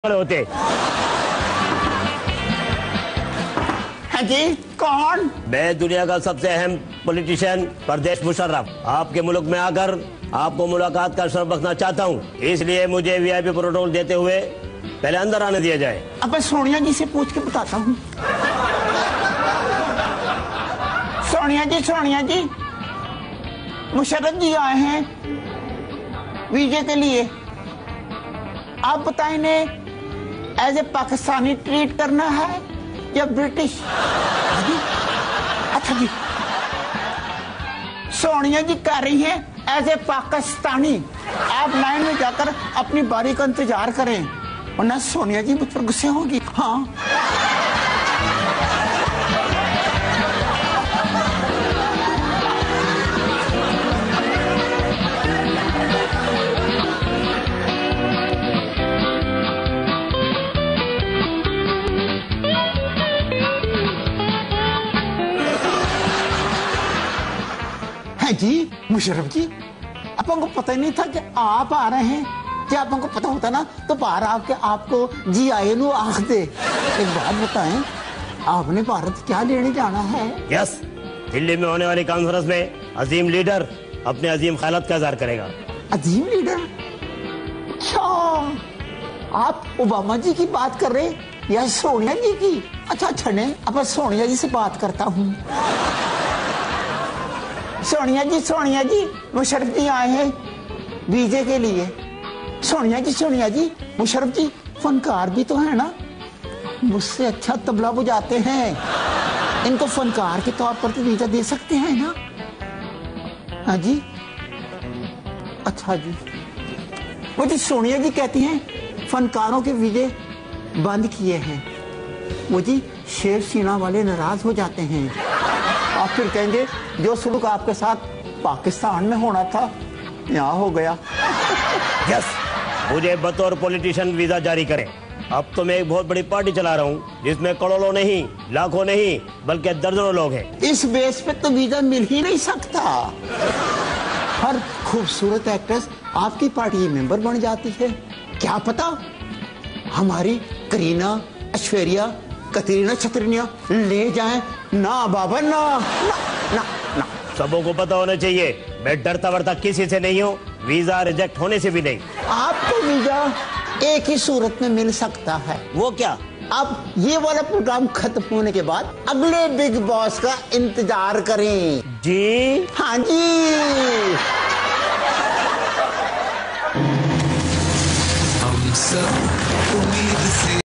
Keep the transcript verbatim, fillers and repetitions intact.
होते। हाँ जी, कौन? मैं दुनिया का सबसे अहम पॉलिटिशियन परदेश मुशर्रफ आपके मुल्क में आकर आपको मुलाकात का शर्फ रखना चाहता हूँ, इसलिए मुझे वीआईपी प्रोटोकॉल देते हुए पहले अंदर आने दिया जाए। अब मैं सोनिया जी से पूछ के बताता हूँ। सोनिया जी, सोनिया जी, मुशर्रफ जी आए हैं वीजे के लिए। आप बताएं इन्हें एज ए पाकिस्तानी ट्रीट करना है या ब्रिटिश? अच्छा जी, सोनिया जी कह रही हैं एज ए पाकिस्तानी। आप लाइन में जाकर अपनी बारी का इंतजार करें, वरना सोनिया जी मुझ पर गुस्से होगी। हाँ, जी मुशर्रफ जी, अपन को पता ही नहीं था कि आप आ रहे हैं। कि अपन को पता होता ना तो बाहर आके आपको जी आए नो आख दे। एक बात बताएं, आपने भारत क्या लेने जाना है? यस, दिल्ली में होने वाली कॉन्फ्रेंस में अजीम लीडर अपने अजीम ख्यालात का इज़हार करेगा। अजीम लीडर? अच्छा, आप ओबामा जी की बात कर रहे या सोनिया जी की? अच्छा अच्छा, नहीं, अब सोनिया जी से बात करता हूँ। सोनिया जी, सोनिया जी, मुशर्रफ जी आए हैं वीजे के लिए। सोनिया जी, सोनिया जी, मुशर्रफ जी फनकार भी तो है ना, मुझसे अच्छा तबला बजाते हैं, इनको फनकार के तौर पर तो वीजा दे सकते हैं ना? हाँ जी, अच्छा जी। वो जी सोनिया जी कहती हैं फनकारों के वीजे बंद किए हैं। वो जी शेर सीना वाले नाराज हो जाते हैं और फिर कहेंगे जो सुलूक आपके साथ पाकिस्तान में होना था यहाँ हो गया। यस, मुझे बतौर पॉलिटिशियन वीजा जारी करें। अब तो मैं एक बहुत बड़ी पार्टी चला रहा हूँ जिसमें करोड़ों नहीं, लाखों नहीं, बल्कि दर्जनों लोग हैं। इस बेस पे तो वीजा मिल ही नहीं सकता। हर खूबसूरत एक्ट्रेस आपकी पार्टी की मेंबर बन जाती है। क्या पता हमारी करीना, ऐश्वर्या, कतरीना छतरीना ले जाएं। ना बाबा, ना ना ना ना। सबों को पता होना चाहिए मैं डरता वरता किसी से नहीं हूँ, वीजा रिजेक्ट होने से भी नहीं। आपको वीजा एक ही सूरत में मिल सकता है। वो क्या? अब ये वाला प्रोग्राम खत्म होने के बाद अगले बिग बॉस का इंतजार करें। जी हाँ जी। हम सब